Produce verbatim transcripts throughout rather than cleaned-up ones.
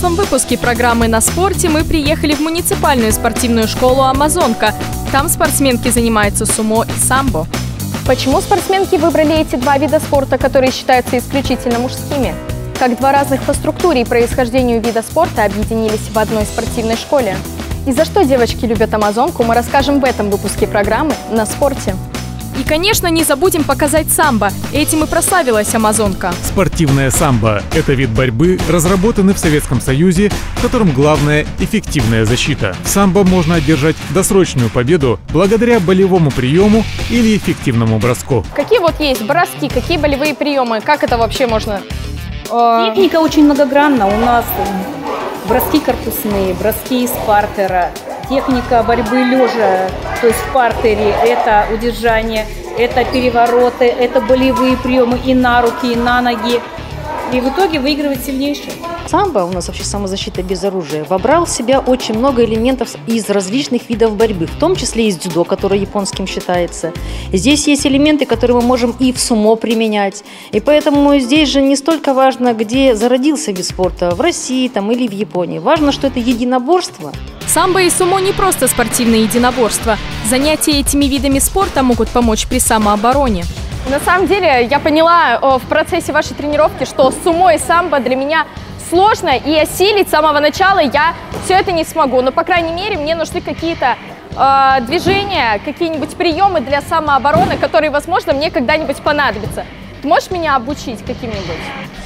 прошлом выпуске программы «На спорте» мы приехали в муниципальную спортивную школу «Амазонка». Там спортсменки занимаются сумо и самбо. Почему спортсменки выбрали эти два вида спорта, которые считаются исключительно мужскими? Как два разных по структуре и происхождению вида спорта объединились в одной спортивной школе? И за что девочки любят Амазонку, мы расскажем в этом выпуске программы «На спорте». И, конечно, не забудем показать самбо. Этим и прославилась Амазонка. Спортивное самбо – это вид борьбы, разработанный в Советском Союзе, в котором главное – эффективная защита. В самбо можно одержать досрочную победу благодаря болевому приему или эффективному броску. Какие вот есть броски, какие болевые приемы? Как это вообще можно? Техника очень многогранна. У нас броски корпусные, броски из партера. Техника борьбы лежа, то есть в партере, это удержание, это перевороты, это болевые приемы и на руки, и на ноги. И в итоге выигрывает сильнейший. Самбо, у нас вообще самозащита без оружия, вобрал в себя очень много элементов из различных видов борьбы, в том числе из дзюдо, который японским считается. Здесь есть элементы, которые мы можем и в сумо применять. И поэтому здесь же не столько важно, где зародился вид спорта, в России там, или в Японии. Важно, что это единоборство. Самбо и сумо не просто спортивные единоборства. Занятия этими видами спорта могут помочь при самообороне. На самом деле, я поняла в процессе вашей тренировки, что сумо и самбо для меня сложно, и осилить с самого начала я все это не смогу. Но, по крайней мере, мне нужны какие-то э, движения, какие-нибудь приемы для самообороны, которые, возможно, мне когда-нибудь понадобятся. Ты можешь меня обучить каким-нибудь?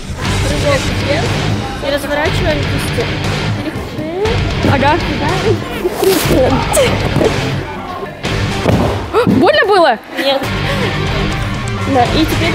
И разворачиваем кисти. Ага. Больно было? Нет. Да, и теперь...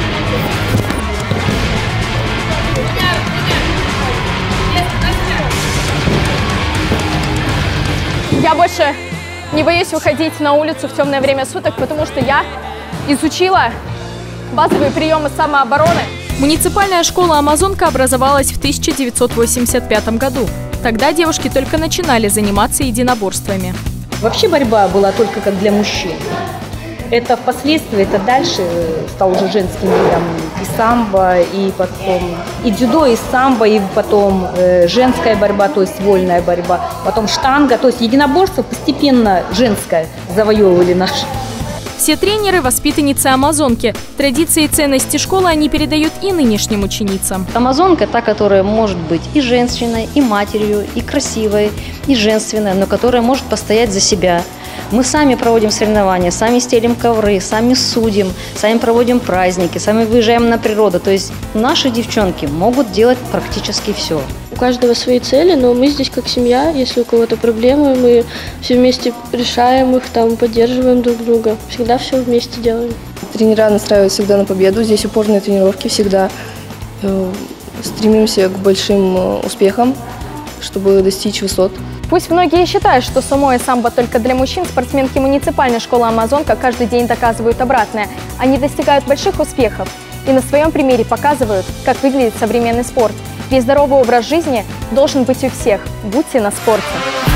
Я больше не боюсь выходить на улицу в темное время суток, потому что я изучила базовые приемы самообороны. Муниципальная школа «Амазонка» образовалась в тысяча девятьсот восемьдесят пятом году. Тогда девушки только начинали заниматься единоборствами. Вообще борьба была только как для мужчин. Это впоследствии, это дальше стал уже женским видом и самбо, и потом и дзюдо, и самбо, и потом э, женская борьба, то есть вольная борьба, потом штанга, то есть единоборство постепенно женское завоевывали наши. Все тренеры – воспитанницы Амазонки. Традиции и ценности школы они передают и нынешним ученицам. Амазонка – та, которая может быть и женщиной, и матерью, и красивой, и женственной, но которая может постоять за себя. Мы сами проводим соревнования, сами стелим ковры, сами судим, сами проводим праздники, сами выезжаем на природу. То есть наши девчонки могут делать практически все. У каждого свои цели, но мы здесь как семья. Если у кого-то проблемы, мы все вместе решаем их, там, поддерживаем друг друга. Всегда все вместе делаем. Тренера настраивают всегда на победу. Здесь упорные тренировки всегда. Стремимся к большим успехам, чтобы достичь высот. Пусть многие считают, что сумо и самбо только для мужчин, спортсменки муниципальной школы «Амазонка» каждый день доказывают обратное. Они достигают больших успехов и на своем примере показывают, как выглядит современный спорт. Весь здоровый образ жизни должен быть у всех. Будьте на спорте!